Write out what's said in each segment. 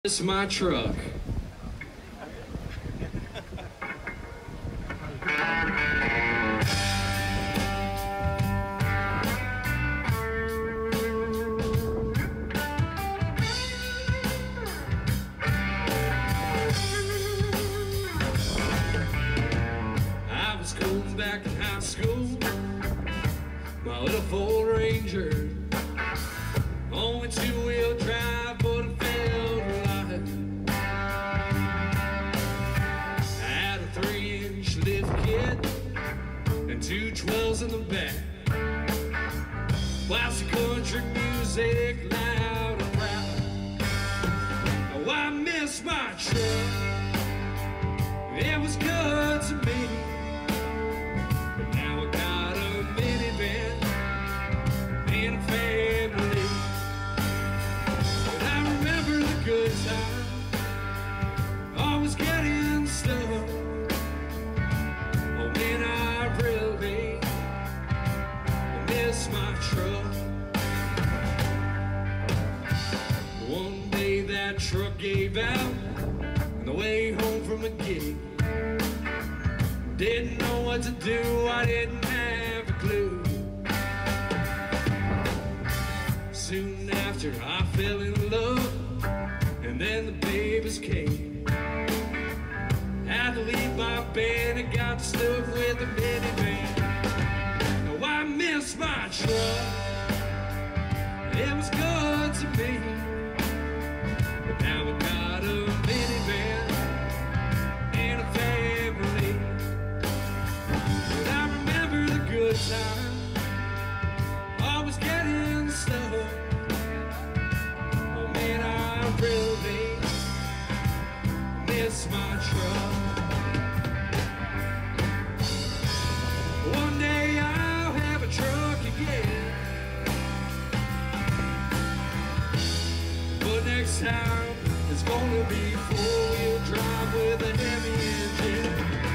It's my truck. I was going back in high school, my little Ford Ranger, only two-wheel drive, but it felt right. I had a 3-inch lift kit and two 12s in the back. Blast the country music loud and proud. Oh, I miss my truck. It was good to me. But now I got a minivan and a family. But I remember the good times, always getting stuff. Oh, when I really miss my truck. One day that truck gave out on the way home from a gig. Didn't know what to do, I didn't have a clue. Soon after I fell in love, and then the babies came. Had to leave my band and got stuck with the minivan. Oh, I miss my truck. It was good to me. But now I got a minivan and a family. But I remember the good times, always getting stuff. Oh man, I really miss my truck. One day I'll have a truck again, but next time it's gonna be 4-wheel drive with a heavy engine.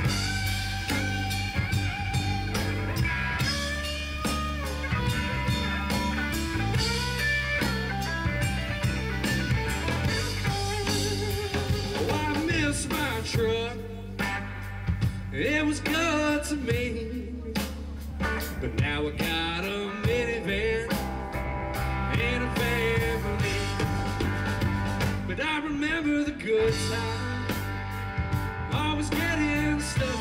Oh, I miss my truck. It was good to me, but now I got a minivan and a family. But I remember the good times, always getting stuff.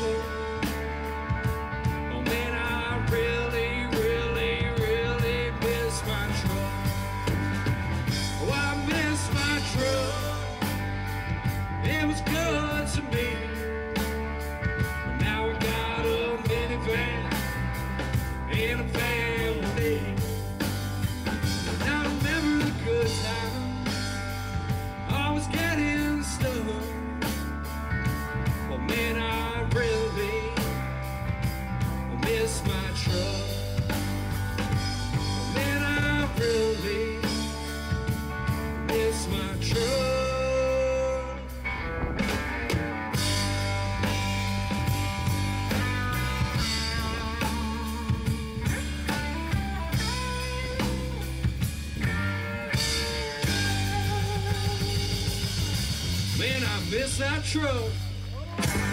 Oh man, I really, really, really miss my truck. Oh, I miss my truck. It was good to me. Now I got a minivan and a family. Now I remember the good times, always getting stuff. Oh man, I really miss my truck. Oh man, I really miss my truck. Man, I miss that truck.